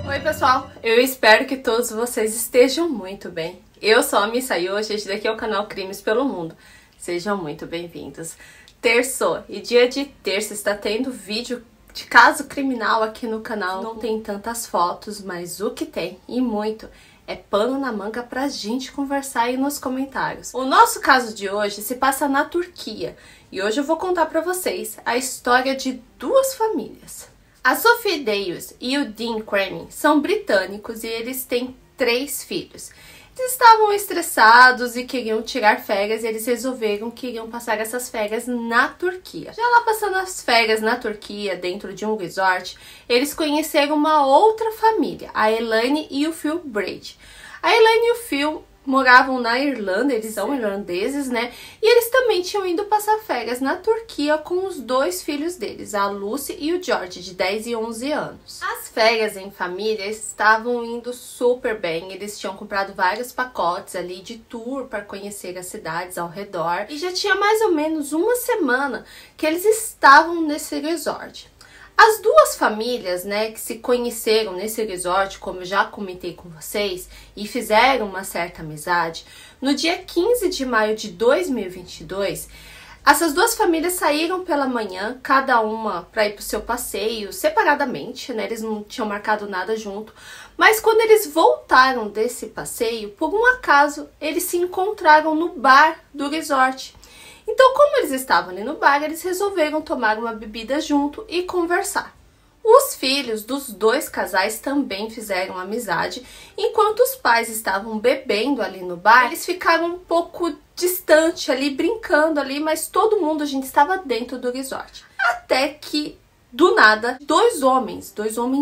Oi pessoal, eu espero que todos vocês estejam muito bem. Eu sou a Missa e hoje este daqui é o canal Crimes pelo Mundo. Sejam muito bem-vindos. Terçou e dia de terça está tendo vídeo de caso criminal aqui no canal. Não tem tantas fotos, mas o que tem, e muito, é pano na manga pra gente conversar aí nos comentários. O nosso caso de hoje se passa na Turquia e hoje eu vou contar pra vocês a história de duas famílias. A Sophie Deyus e o Dean Kremin são britânicos e eles têm 3 filhos. Eles estavam estressados e queriam tirar férias e eles resolveram que iriam passar essas férias na Turquia. Já lá passando as férias na Turquia, dentro de um resort, eles conheceram uma outra família, a Elaine e o Phil Brady. A Elaine e o Phil moravam na Irlanda, eles são irlandeses, né? E eles também tinham ido passar férias na Turquia com os 2 filhos deles, a Lucy e o George, de 10 e 11 anos. As férias em família estavam indo super bem, eles tinham comprado vários pacotes ali de tour para conhecer as cidades ao redor. E já tinha mais ou menos uma semana que eles estavam nesse resort. As duas famílias, né, que se conheceram nesse resort, como eu já comentei com vocês, e fizeram uma certa amizade, no dia 15 de maio de 2022, essas duas famílias saíram pela manhã, cada uma para ir para o seu passeio, separadamente, né, eles não tinham marcado nada junto, mas quando eles voltaram desse passeio, por um acaso, eles se encontraram no bar do resort. Então, como eles estavam ali no bar, eles resolveram tomar uma bebida junto e conversar. Os filhos dos 2 casais também fizeram amizade. Enquanto os pais estavam bebendo ali no bar, eles ficaram um pouco distante ali, brincando ali, mas todo mundo, a gente estava dentro do resort. Até que, do nada, dois homens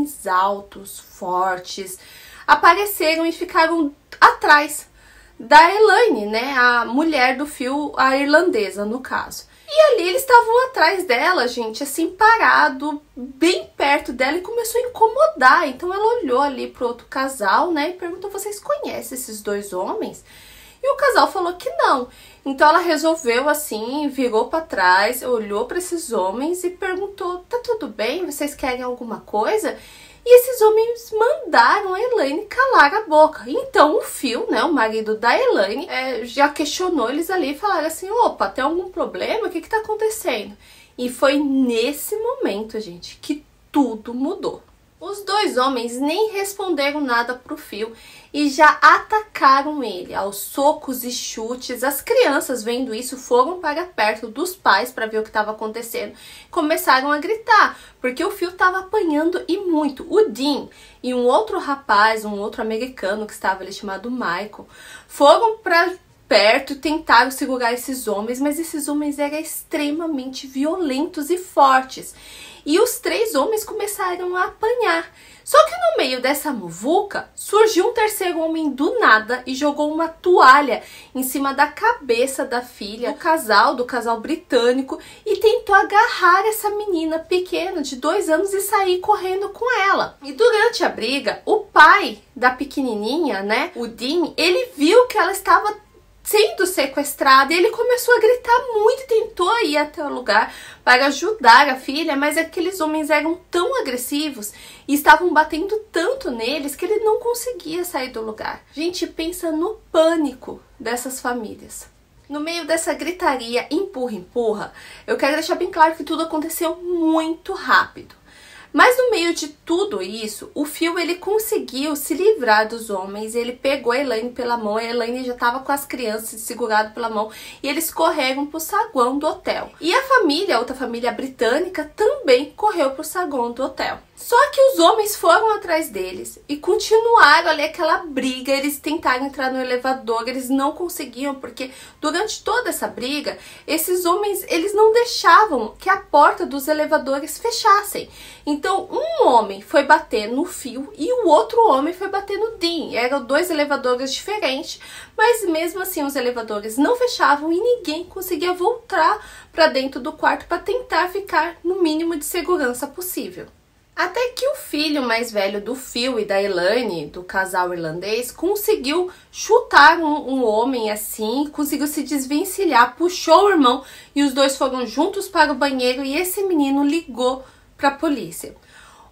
altos, fortes, apareceram e ficaram atrás da Elaine, né, a mulher do Phil, a irlandesa no caso. E ali eles estavam atrás dela, gente, assim, parado, bem perto dela e começou a incomodar. Então ela olhou ali pro outro casal, né, e perguntou: vocês conhecem esses 2 homens? E o casal falou que não. Então ela resolveu assim, virou para trás, olhou para esses homens e perguntou: tá tudo bem? Vocês querem alguma coisa? E esses homens mandaram a Elaine calar a boca. Então o Phil, né, o marido da Elaine, já questionou eles ali e falaram assim: opa, tem algum problema? O que tá acontecendo? E foi nesse momento, gente, que tudo mudou. Os 2 homens nem responderam nada pro Phil e já atacaram ele aos socos e chutes. As crianças, vendo isso, foram para perto dos pais para ver o que estava acontecendo. Começaram a gritar, porque o Phil estava apanhando e muito. O Dean e um outro rapaz, um outro americano que estava ali chamado Michael, foram para perto, tentaram segurar esses homens, mas esses homens eram extremamente violentos e fortes. E os 3 homens começaram a apanhar. Só que no meio dessa muvuca, surgiu um terceiro homem do nada e jogou uma toalha em cima da cabeça da filha do casal britânico, e tentou agarrar essa menina pequena de 2 anos e sair correndo com ela. E durante a briga, o pai da pequenininha, né, o Dean, ele viu que ela estava sendo sequestrada e ele começou a gritar muito, tentou ir até o lugar para ajudar a filha, mas aqueles homens eram tão agressivos e estavam batendo tanto neles que ele não conseguia sair do lugar. Gente, pensa no pânico dessas famílias. No meio dessa gritaria, empurra, eu quero deixar bem claro que tudo aconteceu muito rápido. Mas no meio de tudo isso, o Phil, ele conseguiu se livrar dos homens, ele pegou a Elaine pela mão, a Elaine já estava com as crianças segurado pela mão, e eles correram para o saguão do hotel. E a família, a outra família britânica, também correu para o saguão do hotel. Só que os homens foram atrás deles e continuaram ali aquela briga. Eles tentaram entrar no elevador, eles não conseguiam, porque durante toda essa briga, esses homens, eles não deixavam que a porta dos elevadores fechassem. Então, um homem foi bater no Phil e o outro homem foi bater no Dean. Eram 2 elevadores diferentes, mas mesmo assim os elevadores não fechavam e ninguém conseguia voltar para dentro do quarto para tentar ficar no mínimo de segurança possível. Até que o filho mais velho do Phil e da Elaine, do casal irlandês, conseguiu chutar um homem assim, conseguiu se desvencilhar, puxou o irmão e os 2 foram juntos para o banheiro e esse menino ligou para a polícia.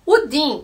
O Dean,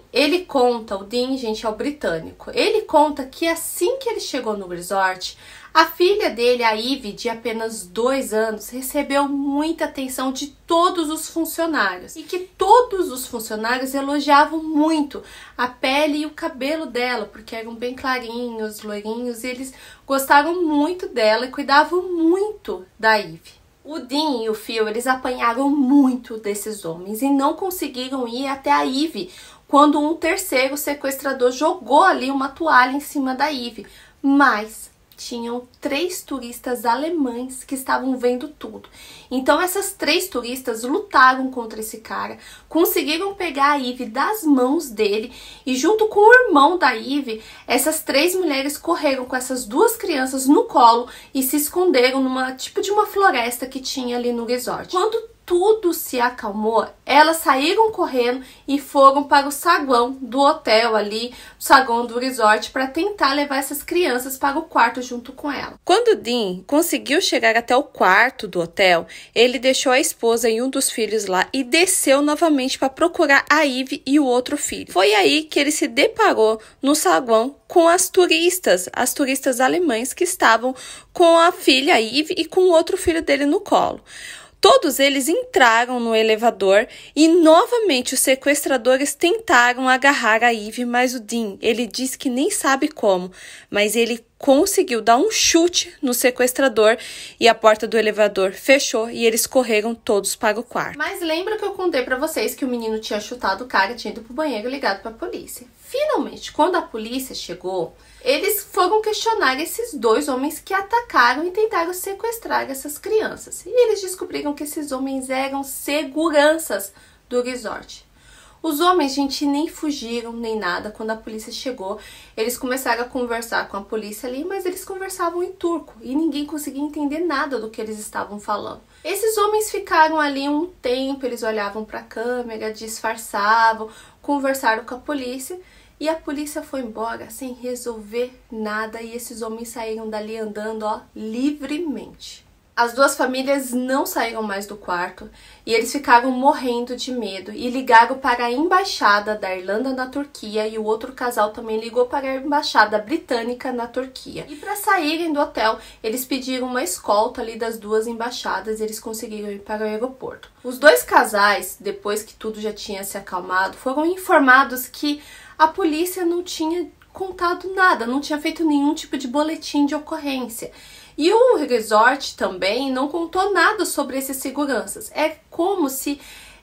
o Dean, gente, é o britânico, ele conta que assim que ele chegou no resort, a filha dele, a Ivy, de apenas 2 anos, recebeu muita atenção de todos os funcionários. E que todos os funcionários elogiavam muito a pele e o cabelo dela, porque eram bem clarinhos, loirinhos, e eles gostavam muito dela e cuidavam muito da Ivy. O Dean e o Phil, eles apanharam muito desses homens e não conseguiram ir até a Ivy quando um terceiro sequestrador jogou ali uma toalha em cima da Ivy. Mas tinham 3 turistas alemães que estavam vendo tudo. Então essas 3 turistas lutaram contra esse cara, conseguiram pegar a Ivy das mãos dele e junto com o irmão da Ivy, essas 3 mulheres correram com essas 2 crianças no colo e se esconderam numa tipo de uma floresta que tinha ali no resort. Quando tudo se acalmou, elas saíram correndo e foram para o saguão do hotel ali, o saguão do resort, para tentar levar essas crianças para o quarto junto com ela. Quando Dean conseguiu chegar até o quarto do hotel, ele deixou a esposa e um dos filhos lá e desceu novamente para procurar a Ivy e o outro filho. Foi aí que ele se deparou no saguão com as turistas alemães que estavam com a filha Ivy e com o outro filho dele no colo. Todos eles entraram no elevador e novamente os sequestradores tentaram agarrar a Ivy, mas o Dean, ele disse que nem sabe como, mas ele conseguiu dar um chute no sequestrador e a porta do elevador fechou e eles correram todos para o quarto. Mas lembra que eu contei pra vocês que o menino tinha chutado o cara e tinha ido pro banheiro e ligado pra polícia. Finalmente, quando a polícia chegou, eles foram questionar esses 2 homens que atacaram e tentaram sequestrar essas crianças. E eles descobriram que esses homens eram seguranças do resort. Os homens, gente, nem fugiram nem nada. Quando a polícia chegou, eles começaram a conversar com a polícia ali, mas eles conversavam em turco e ninguém conseguia entender nada do que eles estavam falando. Esses homens ficaram ali um tempo, eles olhavam para a câmera, disfarçavam, conversaram com a polícia e a polícia foi embora sem resolver nada e esses homens saíram dali andando, ó, livremente. As 2 famílias não saíram mais do quarto e eles ficaram morrendo de medo e ligaram para a embaixada da Irlanda na Turquia e o outro casal também ligou para a embaixada britânica na Turquia. E para saírem do hotel, eles pediram uma escolta ali das 2 embaixadas e eles conseguiram ir para o aeroporto. Os 2 casais, depois que tudo já tinha se acalmado, foram informados que a polícia não tinha contado nada, não tinha feito nenhum tipo de boletim de ocorrência. E o resort também não contou nada sobre esses seguranças. É como se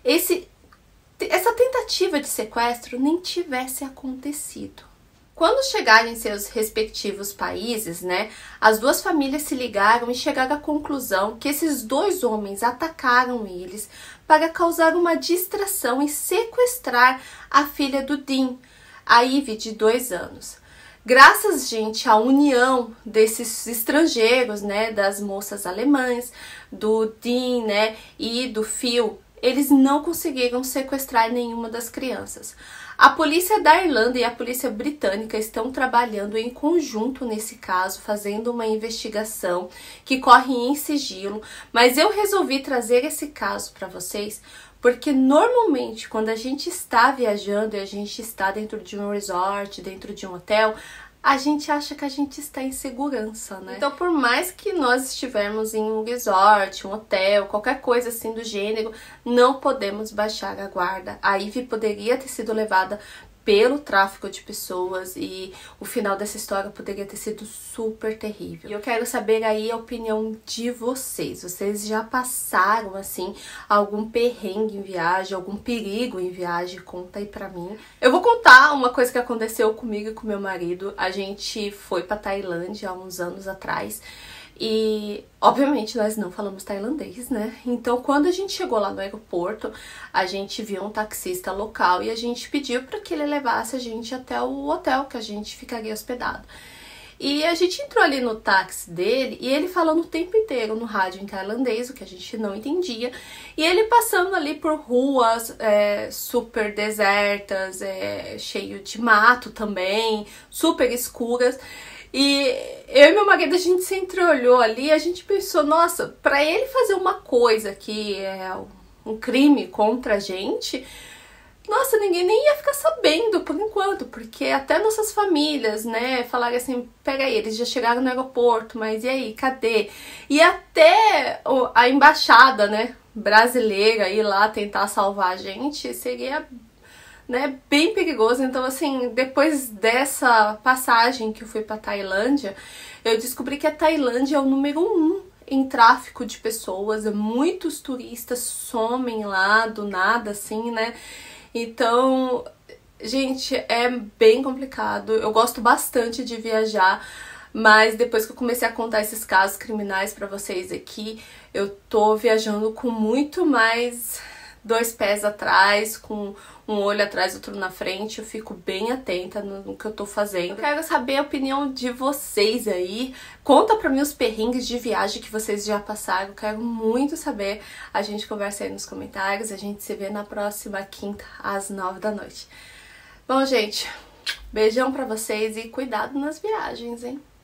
essa tentativa de sequestro nem tivesse acontecido. Quando chegarem em seus respectivos países, né, as 2 famílias se ligaram e chegaram à conclusão que esses 2 homens atacaram eles para causar uma distração e sequestrar a filha do Dean, a Ivy, de 2 anos. Graças, gente, à união desses estrangeiros, né, das moças alemãs, do Dean, né, e do Phil, eles não conseguiram sequestrar nenhuma das crianças. A polícia da Irlanda e a polícia britânica estão trabalhando em conjunto nesse caso, fazendo uma investigação que corre em sigilo, mas eu resolvi trazer esse caso para vocês porque normalmente quando a gente está viajando e a gente está dentro de um resort, dentro de um hotel, a gente acha que a gente está em segurança, né? Então, por mais que nós estivermos em um resort, um hotel, qualquer coisa assim do gênero, não podemos baixar a guarda. A Ivy poderia ter sido levada pelo tráfico de pessoas e o final dessa história poderia ter sido super terrível. E eu quero saber aí a opinião de vocês. Vocês já passaram, assim, algum perrengue em viagem, algum perigo em viagem? Conta aí pra mim. Eu vou contar uma coisa que aconteceu comigo e com meu marido. A gente foi pra Tailândia há uns anos atrás. E, obviamente, nós não falamos tailandês, né? Então, quando a gente chegou lá no aeroporto, a gente viu um taxista local e a gente pediu para que ele levasse a gente até o hotel que a gente ficaria hospedado. E a gente entrou ali no táxi dele e ele falando o tempo inteiro no rádio em tailandês, o que a gente não entendia. E ele passando ali por ruas super desertas, cheio de mato também, super escuras. E eu e meu marido, a gente se entreolhou ali e a gente pensou, nossa, pra ele fazer uma coisa que é um crime contra a gente, nossa, ninguém nem ia ficar sabendo por enquanto, porque até nossas famílias, né, falaram assim, pega aí, eles já chegaram no aeroporto, mas e aí, cadê? E até a embaixada, né, brasileira ir lá tentar salvar a gente seria, né, bem perigoso. Então, assim, depois dessa passagem que eu fui pra Tailândia, eu descobri que a Tailândia é o número 1 em tráfico de pessoas. Muitos turistas somem lá do nada, assim, né? Então, gente, é bem complicado. Eu gosto bastante de viajar, mas depois que eu comecei a contar esses casos criminais pra vocês aqui, eu tô viajando com muito mais 2 pés atrás, com um olho atrás, outro na frente. Eu fico bem atenta no que eu tô fazendo. Eu quero saber a opinião de vocês aí. Conta pra mim os perrengues de viagem que vocês já passaram. Eu quero muito saber. A gente conversa aí nos comentários. A gente se vê na próxima quinta, às 9 da noite. Bom, gente, beijão pra vocês e cuidado nas viagens, hein?